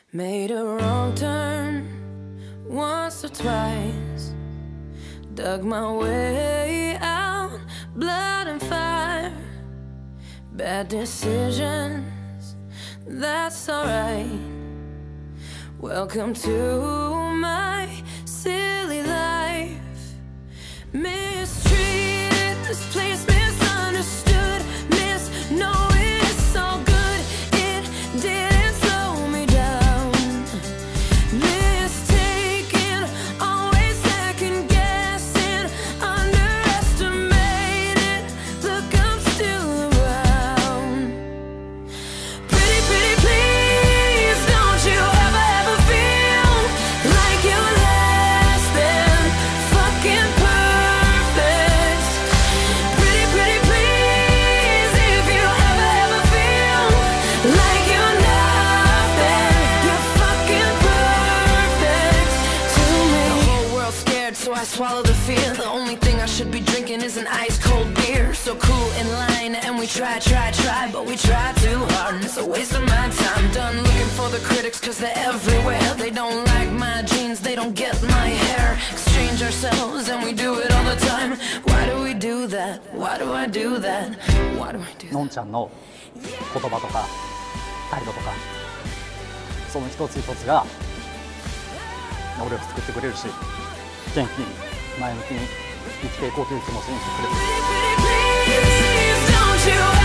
Made a wrong turn once or twice, dug my way out, blood and fire, bad decisions, that's alright. Welcome to my silly life. Mistreated, this place misunderstood, knowing it's all good, it didn't slow me down. Mistaken, always second guessing, underestimated, look, I'm still around. Pretty, pretty please, don't you ever feel like you're less than fucking perfect. Pretty, pretty please, if you ever feel like you're nothing, you're fucking perfect to me. The whole world's scared, so I swallow the fear. The only thing I should be drinking is an ice cold beer. So cool in line, and we try, but we try too hard, and it's a waste of my time. Done looking for the critics, cause they're everywhere. They don't like my jeans, they don't get my hair. Exchange ourselves, and we do it all the time. Why do we do that? Why do I do that? Why do I do that? のんちゃんの言葉とか態度とか、その一つ一つが俺を作ってくれるし、元気に前向きに生きていこうという気持ちにしてくれる。 Pretty, pretty please, don't you